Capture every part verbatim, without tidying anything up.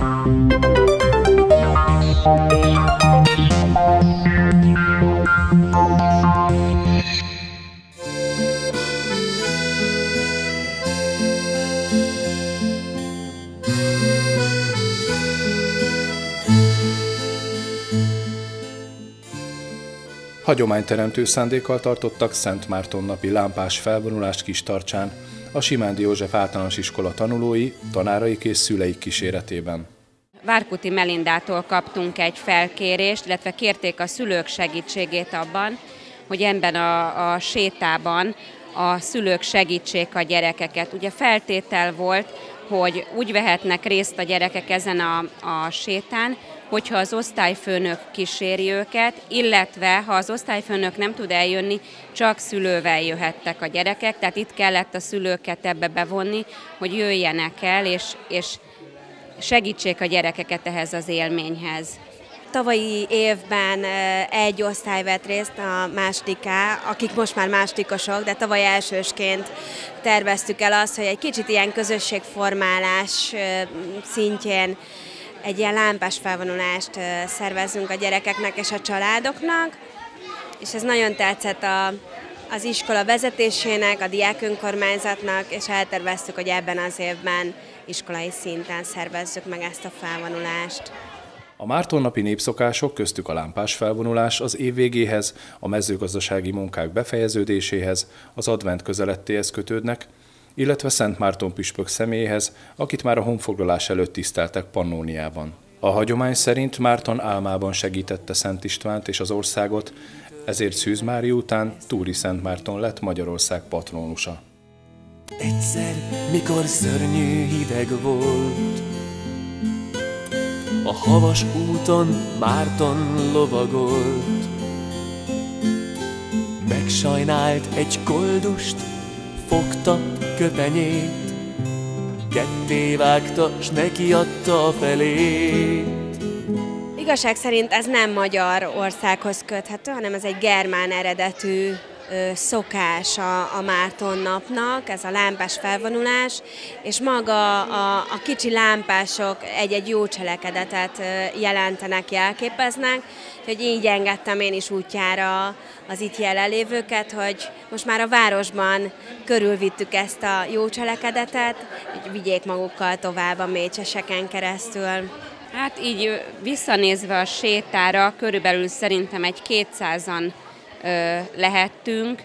Hagyományteremtő szándékkal tartottak Szent Márton napi lámpás felvonulást Kistarcsán, a Simándi József Általános Iskola tanulói, tanáraik és szüleik kíséretében. Várkuti Melindától kaptunk egy felkérést, illetve kérték a szülők segítségét abban, hogy ebben a, a sétában a szülők segítsék a gyerekeket. Ugye feltétel volt, hogy úgy vehetnek részt a gyerekek ezen a, a sétán, hogyha az osztályfőnök kíséri őket, illetve ha az osztályfőnök nem tud eljönni, csak szülővel jöhettek a gyerekek, tehát itt kellett a szülőket ebbe bevonni, hogy jöjjenek el, és, és segítsék a gyerekeket ehhez az élményhez. Tavalyi évben egy osztály vett részt, a másodiká, akik most már másodikosok, de tavaly elsősként terveztük el azt, hogy egy kicsit ilyen közösségformálás szintjén egy ilyen lámpás felvonulást szervezzünk a gyerekeknek és a családoknak, és ez nagyon tetszett a, az iskola vezetésének, a diák önkormányzatnak, és elterveztük, hogy ebben az évben iskolai szinten szervezzük meg ezt a felvonulást. A Mártonnapi népszokások, köztük a lámpás felvonulás az év végéhez, a mezőgazdasági munkák befejeződéséhez, az advent közelettéhez kötődnek, illetve Szent Márton püspök személyéhez, akit már a honfoglalás előtt tiszteltek Pannóniában. A hagyomány szerint Márton álmában segítette Szent Istvánt és az országot, ezért Szűz Mária után Túri Szent Márton lett Magyarország patrónusa. Egyszer, mikor szörnyű hideg volt, a havas úton Márton lovagolt, megsajnált egy koldust, fogta köpenyét, ketté vágta, s neki adta a felét. Igazság szerint ez nem magyar országhoz köthető, hanem ez egy germán eredetű szokás a, a Márton napnak, ez a lámpás felvonulás, és maga a, a kicsi lámpások egy-egy jó cselekedetet jelentenek, jelképeznek, hogy így engedtem én is útjára az itt jelenlévőket, hogy most már a városban körülvittük ezt a jó cselekedetet, hogy vigyék magukkal tovább a mécseseken keresztül. Hát így visszanézve a sétára, körülbelül szerintem egy kétszázan lehettünk.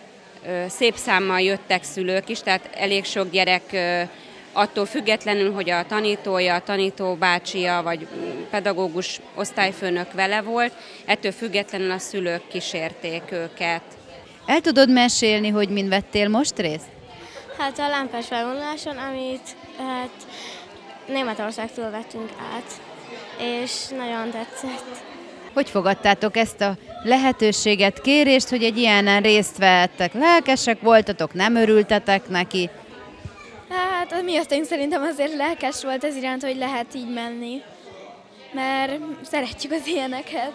Szép számmal jöttek szülők is, tehát elég sok gyerek attól függetlenül, hogy a tanítója, a tanítóbácsia vagy pedagógus osztályfőnök vele volt, ettől függetlenül a szülők kísérték őket. El tudod mesélni, hogy min vettél most részt? Hát a lámpás felvonuláson, amit hát Németországtól vettünk át, és nagyon tetszett. Hogy fogadtátok ezt a lehetőséget, kérést, hogy egy ilyenen részt vehettek? Lelkesek voltatok, nem örültetek neki? Hát a miattünk szerintem azért lelkes volt ez iránt, hogy lehet így menni, mert szeretjük az ilyeneket.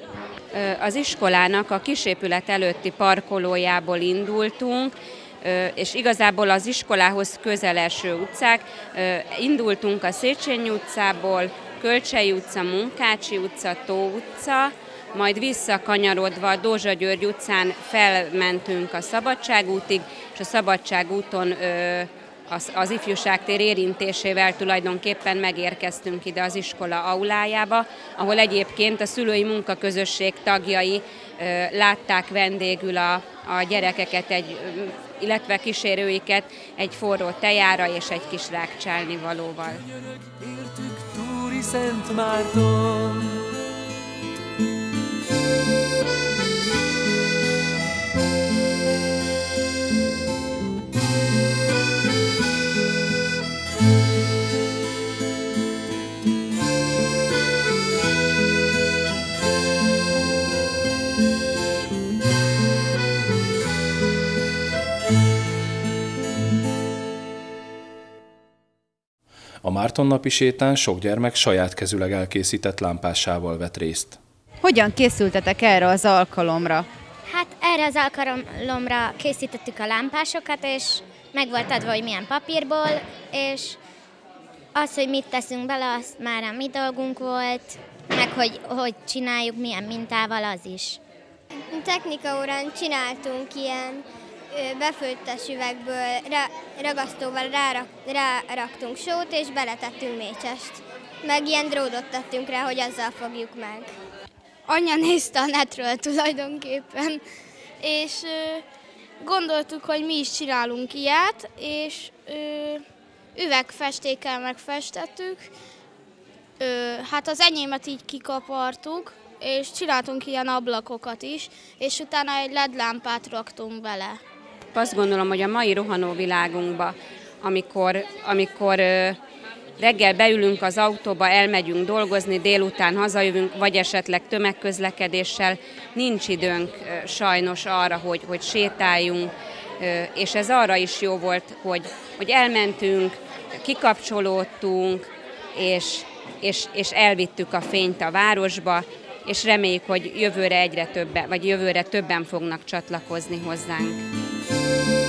Az iskolának a kisépület előtti parkolójából indultunk, és igazából az iskolához közel eső utcák. Indultunk a Széchenyi utcából, Kölcsei utca, Munkácsi utca, Tó utca, majd visszakanyarodva a Dózsa György utcán felmentünk a Szabadságútig, és a Szabadságúton az, az ifjúságtér érintésével tulajdonképpen megérkeztünk ide az iskola aulájába, ahol egyébként a szülői munkaközösség tagjai látták vendégül a, a gyerekeket, egy, illetve kísérőiket egy forró tejára és egy kis rákcsálni valóval. Szent Márton. A Mártonnapi sétán sok gyermek saját kezüleg elkészített lámpásával vett részt. Hogyan készültetek erre az alkalomra? Hát erre az alkalomra készítettük a lámpásokat, és meg volt adva, hogy milyen papírból, és Az, hogy mit teszünk bele, az már a mi dolgunk volt, meg hogy hogy csináljuk, milyen mintával, az is. Technika órán csináltunk ilyen befőttes üvegből, ragasztóval rárak, ráraktunk sót, és beletettünk mécsest. Meg ilyen drótot tettünk rá, hogy azzal fogjuk meg. Anya nézte a netről tulajdonképpen, és gondoltuk, hogy mi is csinálunk ilyet, és üvegfestékkel megfestettük. Hát az enyémet így kikapartuk, és csináltunk ilyen ablakokat is, és utána egy led lámpát raktunk bele. Azt gondolom, hogy a mai rohanó világunkban, amikor, amikor reggel beülünk az autóba, elmegyünk dolgozni, délután hazajövünk, vagy esetleg tömegközlekedéssel, nincs időnk sajnos arra, hogy, hogy sétáljunk, és ez arra is jó volt, hogy, hogy elmentünk, kikapcsolódtunk, és, és, és elvittük a fényt a városba, és reméljük, hogy jövőre egyre többen, vagy jövőre többen fognak csatlakozni hozzánk.